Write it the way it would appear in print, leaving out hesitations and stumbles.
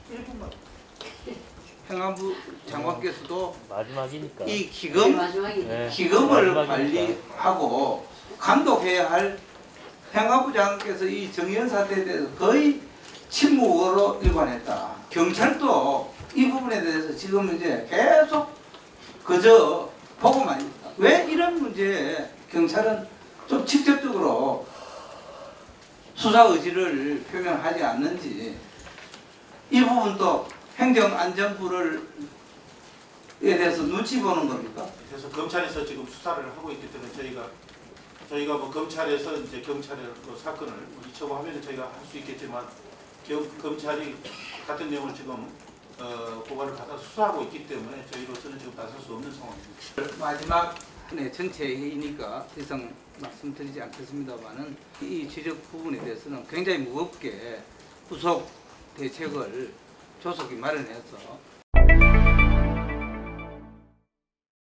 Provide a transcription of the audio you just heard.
1분만. 행안부 장관께서도 마지막이니까. 이 기금을 관리하고 감독해야 할 행안부 장관께서 이 정의연 사태에 대해서 거의 침묵으로 일관했다. 경찰도 이 부분에 대해서 지금 이제 계속 그저 보고만 있다. 왜 이런 문제에 경찰은 좀 직접적으로 수사 의지를 표명하지 않는지, 이 부분도 행정안전부를 에 대해서 눈치 보는 겁니까? 그래서 검찰에서 지금 수사를 하고 있기 때문에 저희가 뭐 검찰에서 이제 경찰의 그 사건을 이처분하면 저희가 할 수 있겠지만 검찰이 같은 내용을 지금 고발을 받아 수사하고 있기 때문에 저희로서는 지금 나설 수 없는 상황입니다. 마지막 전체 회의니까 더 이상 말씀드리지 않겠습니다만은 이 지적 부분에 대해서는 굉장히 무겁게 후속 대책을 조속히 마련해서